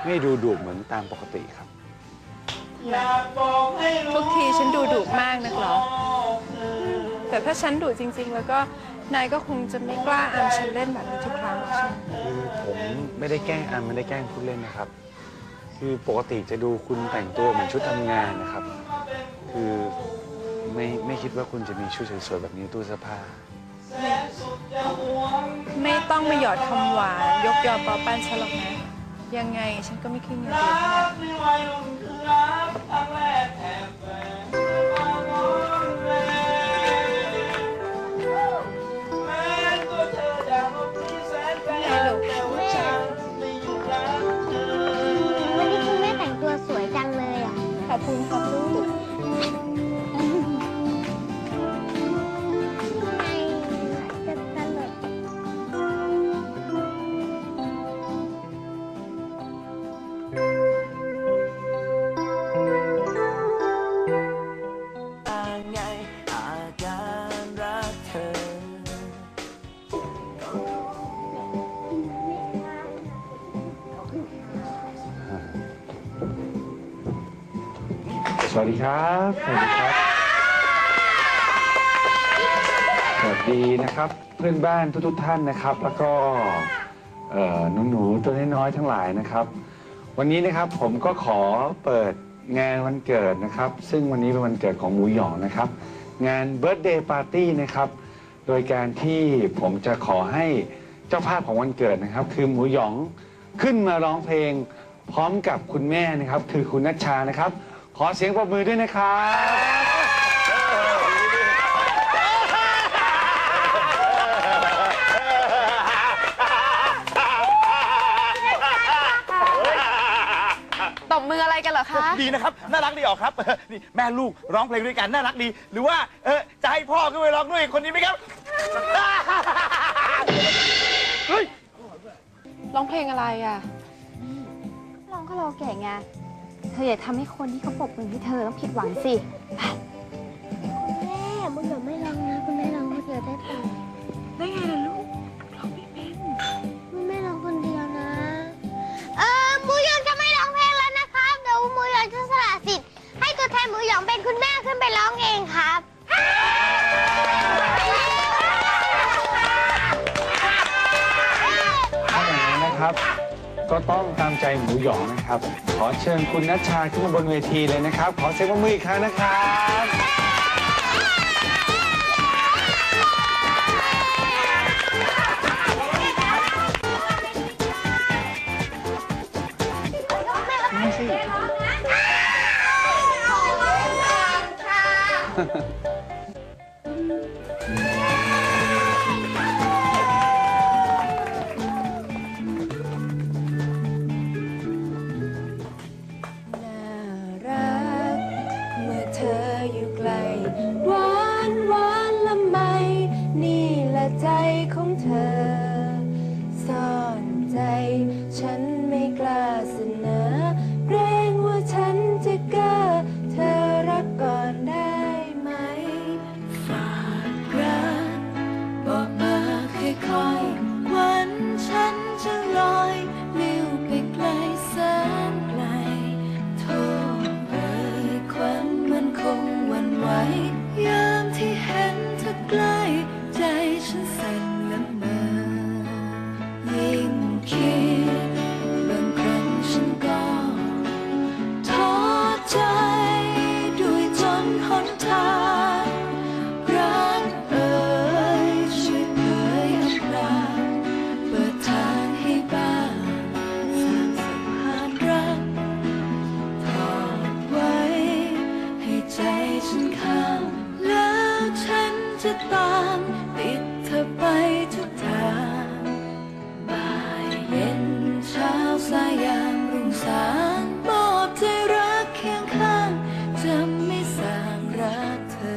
ไม่ดูดุเหมือนตามปกติครับทุกทีฉันดูดุมากนักเหรอแต่ถ้าฉันดุจริงๆแล้วก็นายก็คงจะไม่กล้าอามฉันเล่นแบบนี้ทุกครั้งใช่ไหมคือผมไม่ได้แกล้งอันไม่ได้แกล้งคุณเล่นนะครับคือปกติจะดูคุณแต่งตัวเหมือนชุดทำงานนะครับคือไม่คิดว่าคุณจะมีชุดสวยๆแบบนี้ตู้เสื้อผ้าไม่ต้องมาหยอดคำหวานยกยอปอปั้นฉันหรอกนะยังไงฉันก็ไม่ขึ้นเงินเดือนวันนี้คุณแม่แต่งตัวสวยจังเลยอ่ะขอบคุณครับลูกจะตลกไงอาการรักเธอสวัสดีครับสวัสดีครับสวัสดีนะครับเพื่อนบ้านทุกท่านนะครับแล้วก็หนูๆตัวน้อยๆทั้งหลายนะครับวันนี้นะครับผมก็ขอเปิดงานวันเกิดนะครับซึ่งวันนี้เป็นวันเกิดของหมูหยองนะครับงานเบิร์ธเดย์ปาร์ตี้นะครับโดยการที่ผมจะขอให้เจ้าภาพของวันเกิดนะครับคือหมูหยองขึ้นมาร้องเพลงพร้อมกับคุณแม่นะครับคือคุณนัชชานะครับขอเสียงปรบมือด้วยนะครับตบมืออะไรกันเหรอคะดีนะครับน่ารักดีออกครับนี่แม่ลูกร้องเพลงด้วยกันน่ารักดีหรือว่าจะให้พ่อขึ้นไปร้องด้วยคนนี้ไหมครับเฮ้ยร้องเพลงอะไรอ่ะร้องคาราโอเกะไงเธออย่าทำให้คนที่เขาปรบมือให้เธอต้องผิดหวังสิคุณแม่มุนเดี๋ยวไม่ร้องนะคุณแม่ร้องคนเดียวได้ป่ะได้ไงล่ะลูกร้องไม่เป็นคุณแม่ร้องคนเดียวนะหมูหยองจะไม่ร้องเพลงแล้วนะครับเดี๋ยวหมูหยองจะสละสิทธิ์ให้ตัวแทนหมูหยองเป็นคุณแม่ขึ้นไปร้องเองครับถ้าอย่างนั้นนะครับก็ต้องตามใจหมูหยองนะครับขอเชิญคุณนัชชาขึ้นมาบนเวทีเลยนะครับขอเสียงปรบมืออีกครั้งนะครับนี่สิเธออยู่ไกลหวานหวานละไมนี่แหละใจของเธอซ่อนใจฉันไม่กล้าเสนอเกรงว่าฉันจะเก้อเธอรักก่อนได้ไหมฝากรักบอกมาค่อยๆควันฉันจะลอยลิ้วไปไกลแสนไกลโทษควันมันคงหวั่นไหวยามที่เห็นเธอใกล้ใจฉันสั่นละเมอยิ่งคิดบางครั้งฉันก็ท้อใจด้วยจนหนทางรักช่วยเผยอำลาเปิดทางให้บ้างสร้างสะพานรักทอดไว้ให้ใจฉันข้ามแล้วฉันจะตามติดเธอไปทุกทางบ่ายเย็นเช้าสายยามรุ่งสางมอบใจรักเคียงข้างจะไม่สร้างรักเธอ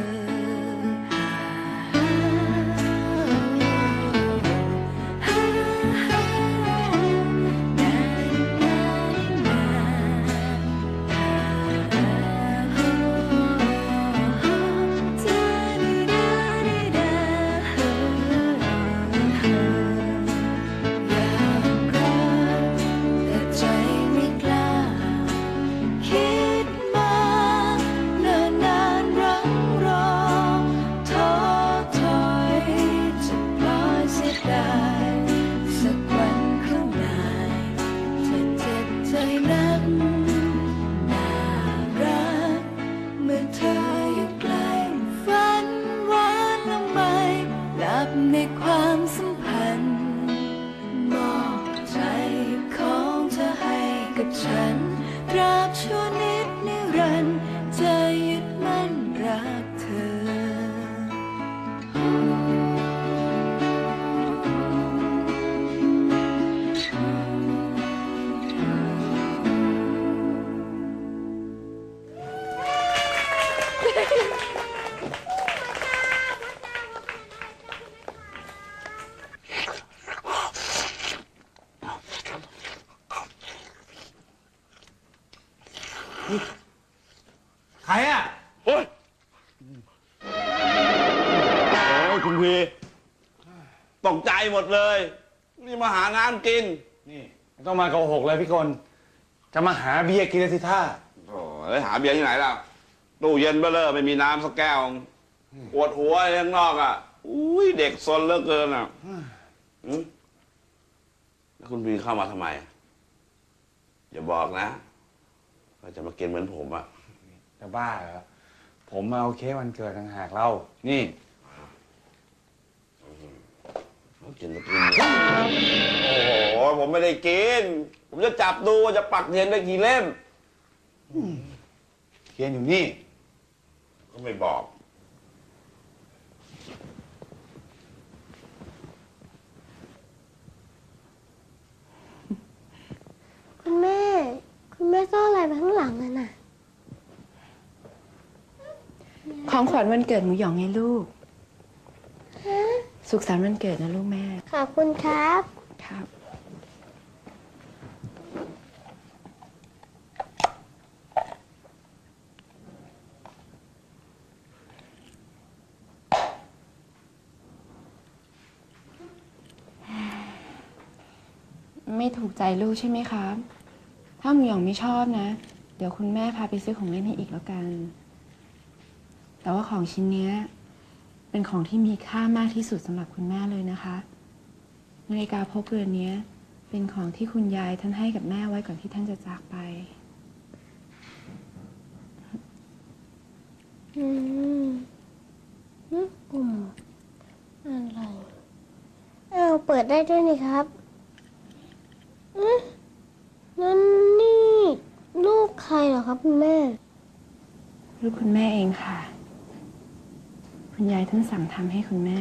ใจไม่กนักน่ารักเมื่อเธออยู่ใกล้ฝันหวานละไมหลับในความสัมพันธ์มอบใจของเธอให้กับฉันตราบชั่วนิดนิรันดร์จะยึดมั่นรักเธอใครอ่ะโอ้ยคุณพีตกใจหมดเลย นี่มาหาน้ำกินนี่ไม่ต้องมาโกหกเลยพี่กลจะมาหาเบียร์กินเลยสิท่าโอ้ยหาเบียร์ที่ไหนล่ะ ตู้เย็นเบ้อเลอไม่มีน้ำสักแก้วปวดหัวอะไรข้างนอกอ่ะ อุ้ยเด็กซนเหลือเกินอ่ะแล้วคุณพีเข้ามาทำไม อย่าบอกนะว่าจะมากินเหมือนผมอ่ะจะบ้าเหรอผมมาเอาเค้กวันเกิดต่างหากเล่านี่กินโอ้โห ผมไม่ได้กิน ผมจะจับดูว่าจะปักเทียนได้กี่เล่มเทียนอยู่นี่ก็ไม่บอกคุณแม่ คุณแม่ซ่อนอะไรไปข้างหลังนั่นน่ะของขวัญวันเกิดหมูหยองไงลูก สุขสันต์วันเกิดนะลูกแม่ขอบคุณครับครับ ไม่ถูกใจลูกใช่ไหมครับ ถ้าหมูหยองไม่ชอบนะ เดี๋ยวคุณแม่พาไปซื้อของเล่นให้อีกแล้วกัน แต่ว่าของชิ้นเนี้ยเป็นของที่มีค่ามากที่สุดสำหรับคุณแม่เลยนะคะนาฬิกาพกเรือนนี้เป็นของที่คุณยายท่านให้กับแม่ไว้ก่อนที่ท่านจะจากไปอืมอืมอะไรอ้าวเปิดได้ด้วยนี่ครับนั่นนี่ลูกใครเหรอครับคุณแม่ลูกคุณแม่เองค่ะ คุณยายท่านสั่งทำให้คุณแม่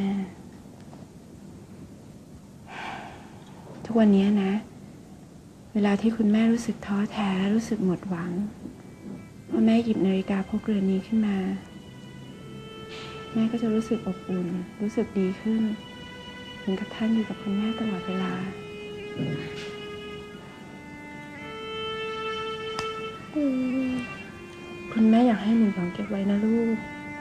ทุกวันนี้นะ เวลาที่คุณแม่รู้สึกท้อแท้รู้สึกหมดหวังพอแม่หยิบนาฬิกาพกเรือนนี้ขึ้นมา แม่ก็จะรู้สึกอบอุ่น รู้สึกดีขึ้นเหมือนกับท่านอยู่กับคุณแม่ตลอดเวลา คุณแม่อยากให้หมูหยองเก็บไว้นะลูก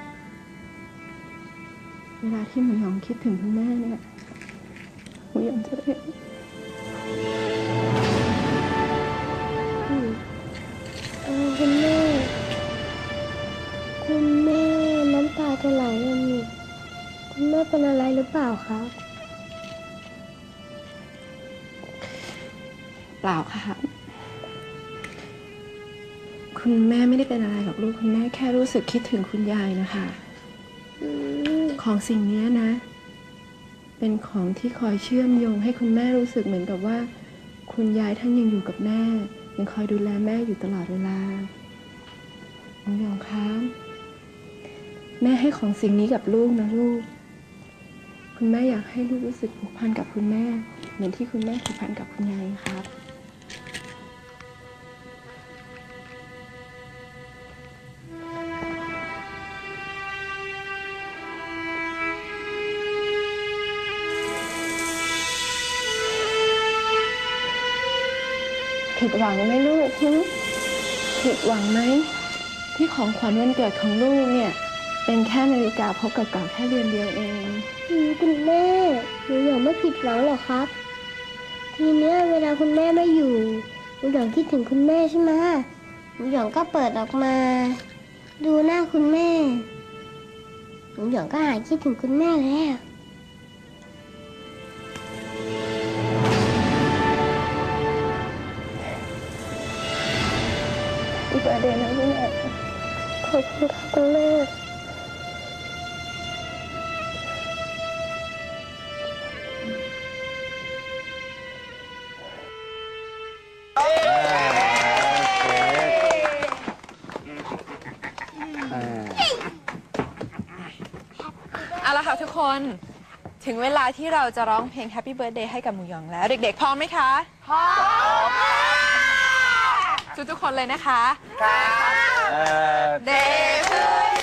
เวลาที่หมูหยองคิดถึงคุณแม่เนี่ยหมูหยองจะได้คุณแม่ คุณแม่น้ำตาจะไหลแล้วนี่คุณแม่เป็นอะไรหรือเปล่าครับเปล่าค่ะ คุณแม่ไม่ได้เป็นอะไรหรอกลูก คุณแม่แค่รู้สึกคิดถึงคุณยายนะคะ ของสิ่งนี้นะ เป็นของที่คอยเชื่อมโยงให้คุณแม่รู้สึกเหมือนกับว่า คุณยายท่านยังอยู่กับแม่ ยังคอยดูแลแม่อยู่ตลอดเวลาหนูยองคะแม่ให้ของสิ่งนี้กับลูกนะลูก คุณแม่อยากให้ลูกรู้สึกผูกพันกับคุณแม่ เหมือนที่คุณแม่ผูกพันกับคุณยายครับ ผิดหวังไหมลูกผิดหวังไหมที่ของขวัญวันเกิดของลูกเนี่ย เป็นแค่นาฬิกาพกเก่าๆแค่เรือนเดียวเองคุณแม่หนูหยองไม่ผิดหวังหรอกครับ ทีเนี้ยเวลาคุณแม่ไม่อยู่หนูหยองคิดถึงคุณแม่ใช่ไหมหนูหยองก็เปิดออกมา ดูหน้าคุณแม่หนูหยองก็หายคิดถึงคุณแม่แล้ว Birthday นะพี่แม่ขอบคุณค่ะคุณแม่เอาละค่ะทุกคนถึงเวลาที่เราจะร้องเพลง Happy Birthday ให้กับหมูหยองแล้ว เด็กๆพร้อมไหมคะพร้อมทุกๆคนเลยนะคะ Day to